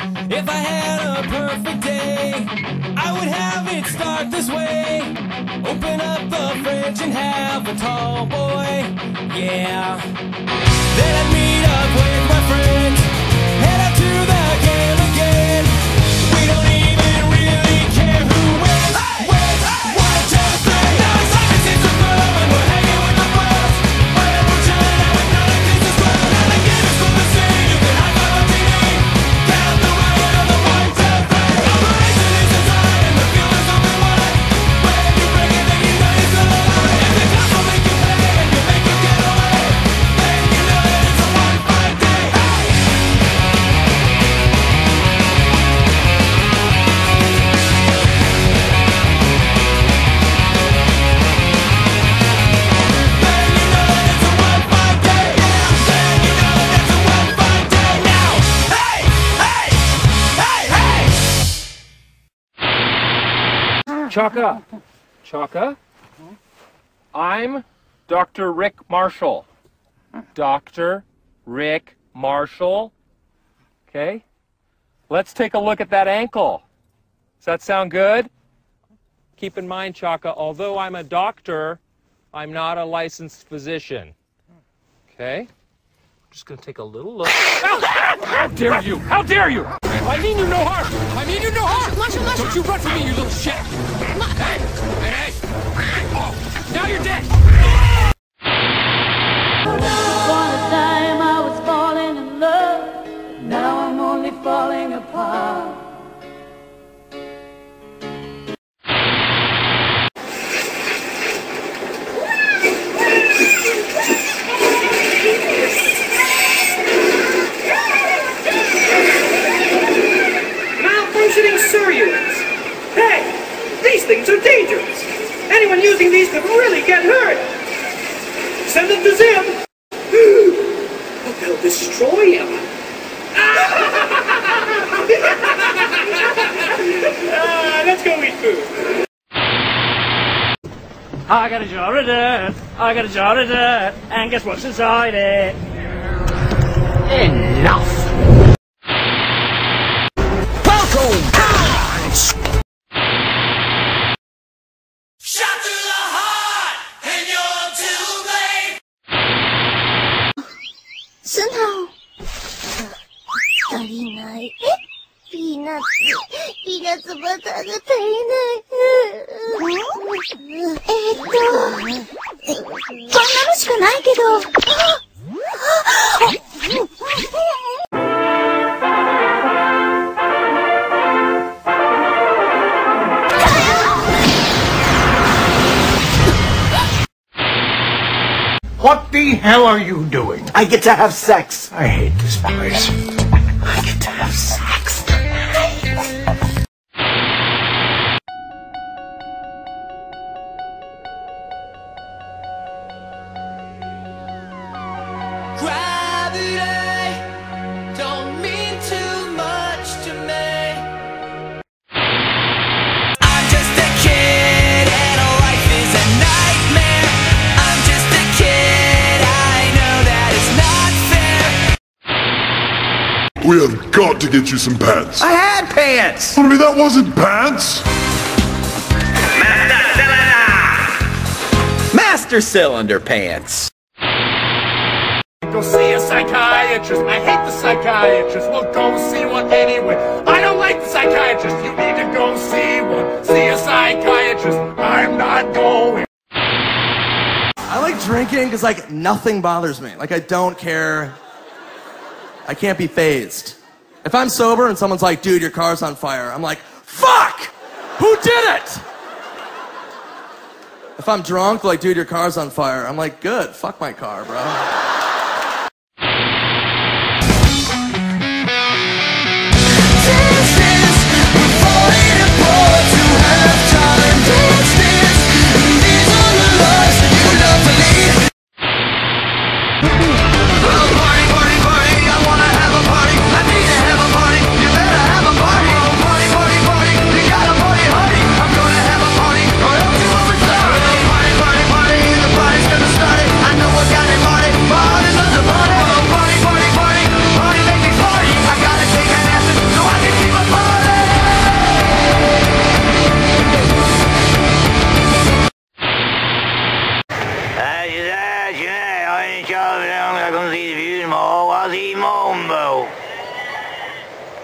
If I had a perfect day, I would have it start this way. Open up the fridge and have a tall boy, yeah. Then I'd meet up with my friends, head out to the game again. We don't even really care who wins. Wins, 1, 2, 3. Now it's like it's a club and we're hanging with the bros. Brennertainment, now we've got a business club. And the game is cool to see. You can high five on TV. Count the riot on the 1, 2, 3. Operation is inside and the field is open wide. When you break it, then you know it's over. If the cops will make you pay and you make you get away, then you know that it's a one-fine day. Hey! Then you know that it's a one-fine day. Then you know that it's a one-fine day now. Hey! Hey! Hey! Hey! Chaka, Chaka, I'm Dr. Rick Marshall. Dr. Rick Marshall. Okay? Let's take a look at that ankle. Does that sound good? Keep in mind, Chaka, although I'm a doctor, I'm not a licensed physician. Okay? I'm just going to take a little look. How dare you? How dare you? I mean you no harm. I mean you no harm. Don't you run from me, you little shit. Hey, hey, hey. Oh, now you're dead. Upon a time I was falling in love, but now I'm only falling apart. Malfunctioning sewer units. Hey, these things are dangerous. Anyone using these could really get hurt. Send them to Zim. But they'll destroy him. Let's go eat food. I got a jar of dirt, I got a jar of dirt, and guess what's inside it? Enough! Shot through the heart, and you're too late. 素直足りない。ピーナッツバターが足りない。こんなのしかないけど。 What the hell are you doing? I get to have sex. I hate this place. I get to have sex. Gravity don't mean too much to me. I'm just a kid and life is a nightmare. I'm just a kid, I know that it's not fair. We have got to get you some pants. I had pants. I mean, that wasn't pants. Master Cylinder pants. Go see a psychiatrist. I hate the psychiatrist. Well, go see one anyway. I don't like the psychiatrist. You need to go see one. See a psychiatrist. I'm not going. I like drinking because, like, nothing bothers me. Like, I don't care. I can't be fazed. If I'm sober and someone's like, dude, your car's on fire, I'm like, fuck! Who did it? If I'm drunk, like, dude, your car's on fire, I'm like, good, fuck my car, bro. Party, the party's gonna start it. I know what kind of party.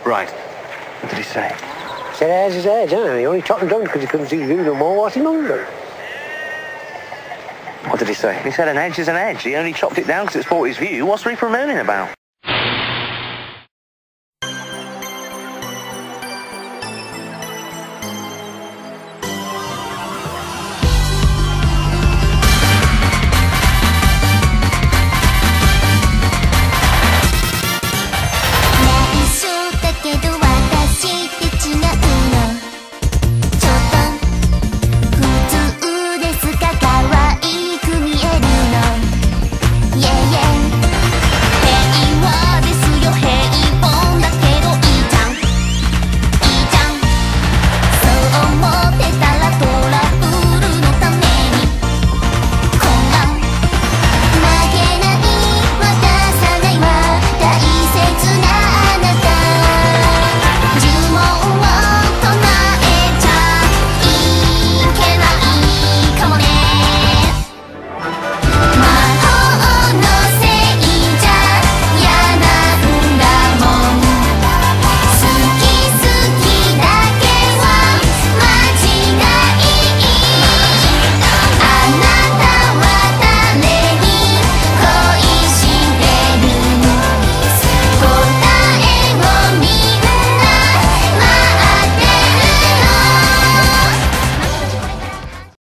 Right. What did he say? He said, "How's his edge, huh? He only chopped him down because he couldn't see the view no more. What's he under?" What did he say? He said an edge is an edge. He only chopped it down because it spoiled his view. What's he moaning about?